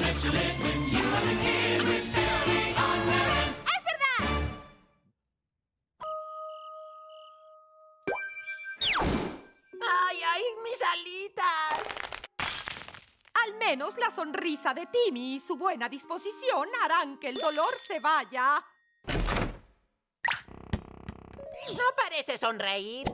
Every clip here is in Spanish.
¡Es verdad! ¡Ay, ay, mis alitas! Al menos la sonrisa de Timmy y su buena disposición harán que el dolor se vaya. No parece sonreír.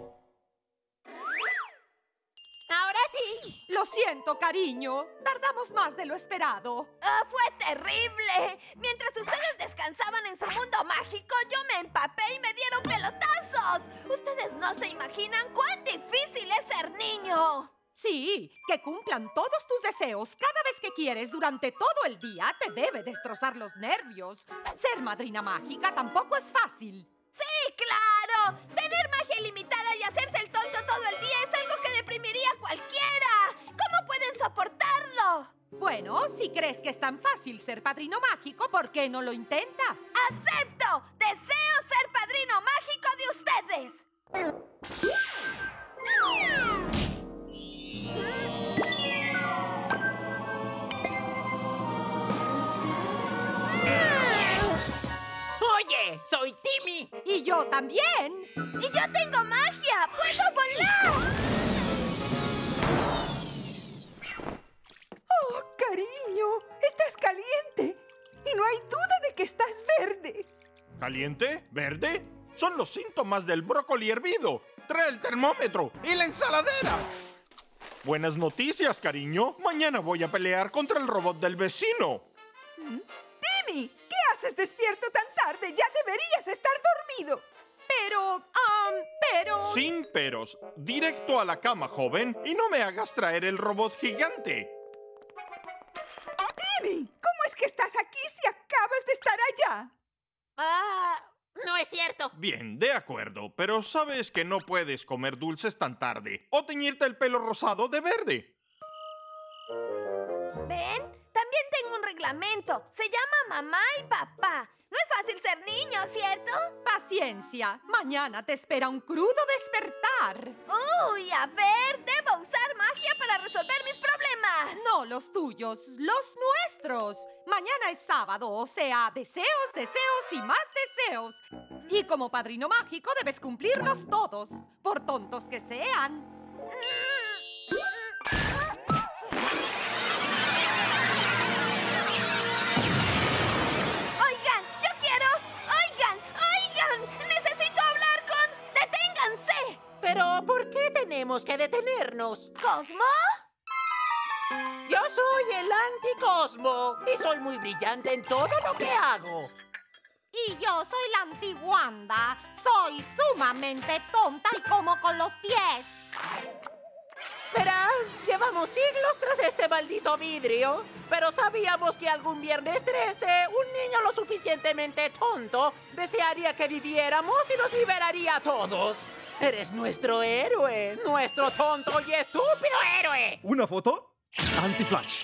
Ahora sí. Lo siento, cariño. Tardamos más de lo esperado. ¡Fue terrible! Mientras ustedes descansaban en su mundo mágico, yo me empapé y me dieron pelotazos. Ustedes no se imaginan cuán difícil es ser niño. Sí, que cumplan todos tus deseos cada vez que quieres durante todo el día te debe destrozar los nervios. Ser madrina mágica tampoco es fácil. ¡Sí, claro! Tener magia ilimitada y hacerse el tonto todo el día es algo que deprimiría a cualquiera. ¿Cómo pueden soportarlo? Bueno, si crees que es tan fácil ser padrino mágico, ¿por qué no lo intentas? ¡Acepto! ¡Deseo ser padrino mágico de ustedes! Oye, soy Timmy. Y yo también. ¡Y yo tengo magia! ¡Puedo volar! ¡Oh, cariño! ¡Estás caliente! Y no hay duda de que estás verde. ¿Caliente? ¿Verde? Son los síntomas del brócoli hervido. Trae el termómetro y la ensaladera. Buenas noticias, cariño. Mañana voy a pelear contra el robot del vecino. Timmy, ¿qué haces despierto tan tarde? Ya deberías estar dormido. Pero... Sin peros. Directo a la cama, joven. Y no me hagas traer el robot gigante. Timmy, ¿cómo es que estás aquí si acabas de estar allá? No es cierto. Bien, de acuerdo. Pero sabes que no puedes comer dulces tan tarde o teñirte el pelo rosado de verde. ¿Ven? También tengo un reglamento. Se llama mamá y papá. No es fácil ser niño, ¿cierto? Paciencia. Mañana te espera un crudo despertar. Uy, a ver, debo usar magia para resolver mis problemas. No los tuyos, los nuestros. Mañana es sábado, o sea, deseos, deseos y más deseos. Y como padrino mágico debes cumplirlos todos, por tontos que sean. Necesito hablar con... ¡Deténganse! Pero, ¿por qué tenemos que detenernos? ¿Cosmo? Yo soy el anticosmo y soy muy brillante en todo lo que hago. Y yo soy la antiguanda. Soy sumamente tonta y como con los pies. Verás, llevamos siglos tras este maldito vidrio, pero sabíamos que algún viernes 13, un niño lo suficientemente tonto desearía que viviéramos y nos liberaría a todos. Eres nuestro héroe, nuestro tonto y estúpido héroe. ¿Una foto? Anti-flash.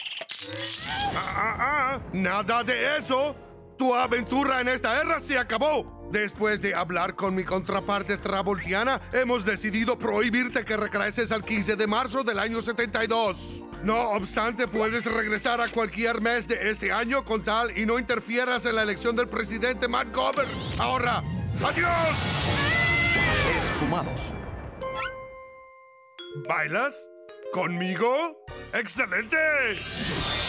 ¡Nada de eso! Tu aventura en esta era se acabó. Después de hablar con mi contraparte travoltiana, hemos decidido prohibirte que regreses al 15 de marzo del año 72. No obstante, puedes regresar a cualquier mes de este año con tal y no interfieras en la elección del presidente Matt Gover. Ahora, ¡adiós! Esfumados. ¿Bailas? ¿Conmigo? ¡Excelente!